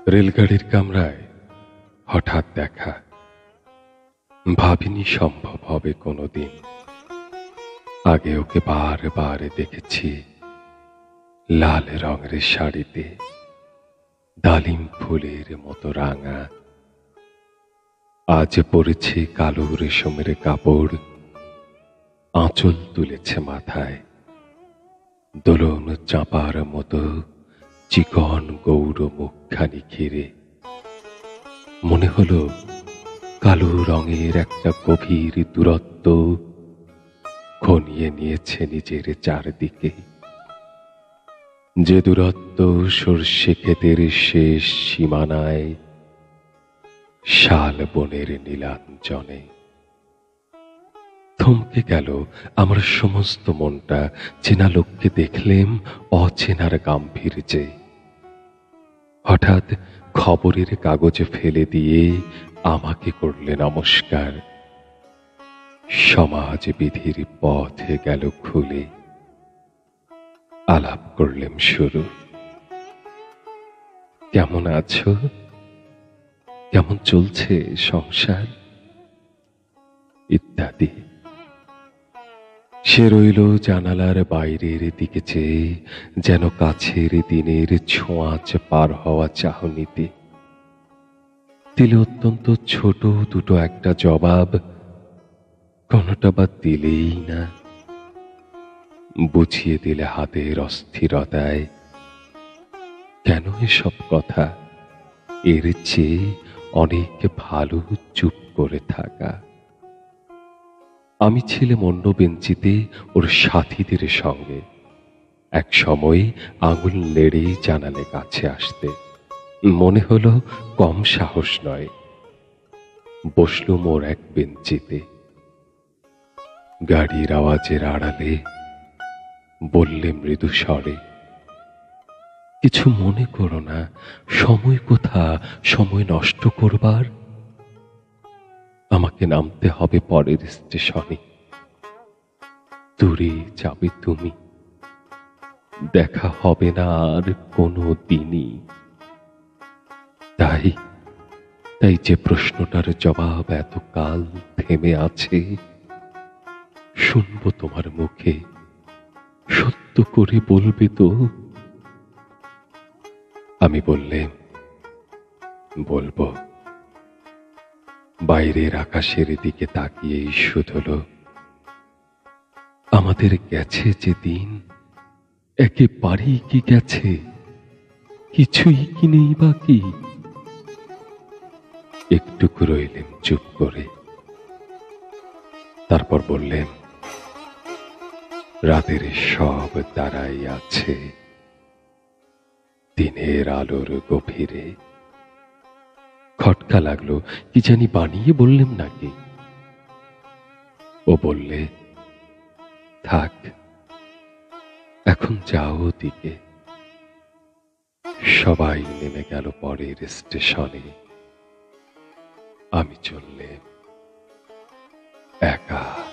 রেলগাড়ির কামরায় হঠাৎ দেখা, ভাবিনি সম্ভব হবে কোনোদিন। আগে ওকে বারবার দেখেছি লাল রঙের শাড়িতে, ডালিম ফুলের মতো রাঙা। আজ পরেছে কালো রেশমের কাপড়, আঁচল তুলেছে মাথায়, দোলন চাঁপার মতো চিকন গৌর মুখখানি ঘিরে। মনে হলো কালো রঙের একটা গভীর দূরত্ব ঘনিয়ে নিয়েছে নিজের চারদিকে, যে দূরত্ব সর্ষে ক্ষেতের শেষ সীমানায়, শাল বনের নীলাঞ্জনে। থমকে গেল আমার সমস্ত মনটা, চেনা লোককে দেখলেম অচেনার গাম্ভীর্যে। হঠাৎ খবরের কাগজে ফেলে দিয়ে আমাকে করলে নমস্কার। সমাজ বিধির পথে গেল খুলে, আলাপ করলেম শুরু। কেমন আছো? কেমন চলছে সংসার? ইত্যাদি। সে রইল জানালার বাইরের দিকে চেয়ে, যেন কাছের দিনের ছোঁয়াচ পার হওয়া চাহনিতে। দিলে অত্যন্ত ছোট দুটো একটা জবাব, কোনোটা বা দিলেই না। বুঝিয়ে দিলে হাতের অস্থিরতায়, কেন এসব কথা? এর চেয়ে অনেক ভালো চুপ করে থাকা। আমি ছিলাম অন্য বেঞ্চিতে ওর সাথীদের সঙ্গে। এক সময় আঙুল নেড়ে জানালে কাছে আসতে, মনে হলো কম সাহস নয়। বসলুম ওর এক বেঞ্চিতে। গাড়ির আওয়াজের আড়ালে বললে মৃদু স্বরে, কিছু মনে করো না, সময় কোথা সময় নষ্ট করবার? আমাকে নামতে হবে পরের স্টেশনে। দূরে যাবে তুমি, দেখা হবে না আর কোনো দিনই। তাই যে প্রশ্নটার জবাব এতকাল থেমে আছে, শুনবো তোমার মুখে, সত্য করে বলবে তো? আমি বললেম, বলবো। বাইরের আকাশের দিকে তাকিয়েই শুধল, আমাদের গেছে যে দিন, একেবারেই কি গেছে, কিছুই কি নেই বাকি। একটুকু রইলেম চুপ করে, তারপর বললেন, রাতের সব তারাই আছে দিনের আলোর গভীরে। খটকা লাগলো, কি জানি বানিয়ে বললেম নাকি। ও বললে, থাক, এখন যাও দিকে। সবাই নেমে গেল পরের স্টেশনে, আমি চললেম একা।